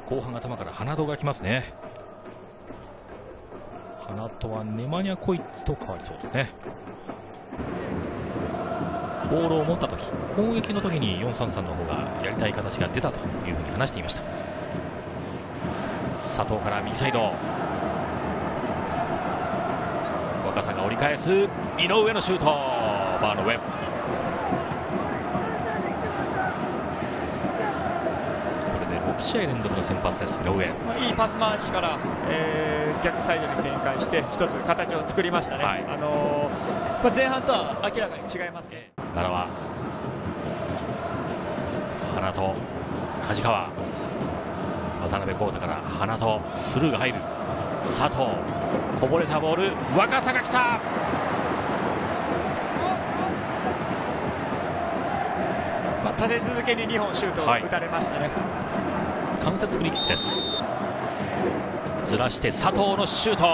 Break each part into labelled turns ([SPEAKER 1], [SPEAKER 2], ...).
[SPEAKER 1] 後半頭から花戸が来ますね。花戸はネマニャコイッチと変わりそうですね。ボールを持った時、攻撃の時に4-3-3の方がやりたい形が出たというふうに話していました。佐藤から右サイド、若さが折り返す、井上のシュート、バーの上。これで6試合連続の先発です、井上。
[SPEAKER 2] いいパス回しから、逆サイドに展開して一つ形を作りましたね。前半とは明らかに違いますね。
[SPEAKER 1] 奈良は花と梶川、渡辺康太から花とスルーが入る。佐藤、こぼれたボール、若さが来た。
[SPEAKER 2] 立て続けに2本シュートを打たれましたね。
[SPEAKER 1] 間接フリーキックです。ずらして佐藤のシュート。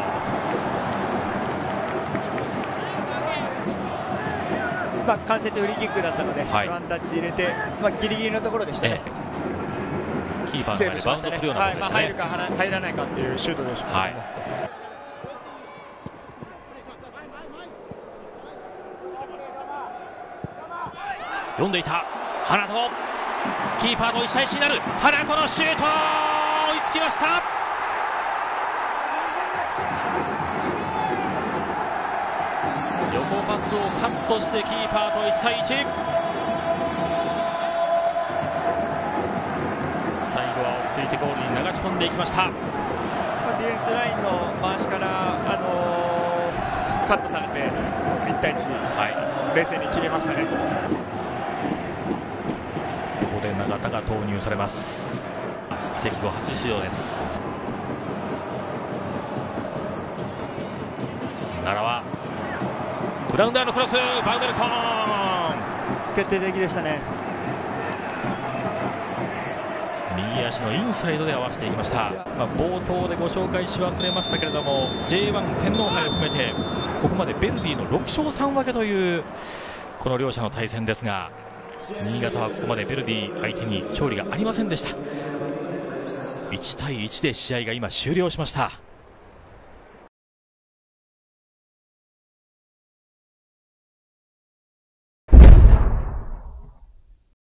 [SPEAKER 2] 間接フリーキックだったので、ワンタッチ入れて、ギリギリのところでしたね。
[SPEAKER 1] キーパーの前でバウンドするようなボールでしたね。
[SPEAKER 2] 入るか入らないかっていうシュートでした。
[SPEAKER 1] 読んでいた花戸、キーパーと1対1になる。花戸のシュート、追いつきました。横パスをカットしてキーパーと1対1。最後は落ち着いてゴールに流し込んでいきました。
[SPEAKER 2] ディフェンスラインの回しから、カットされて1対1、冷静に切れましたね。
[SPEAKER 1] ここで永田が投入されます。移籍後初出場です。奈良はグラウンダーのクロス、バウデルソン、
[SPEAKER 2] 決定的でしたね。
[SPEAKER 1] 右足のインサイドで合わせていきました。冒頭でご紹介し忘れましたけれども、 J1 天皇杯を含めてここまでベルディの6勝3分けというこの両者の対戦ですが、新潟はここまでベルディ相手に勝利がありませんでした。1対1で試合が今終了しました。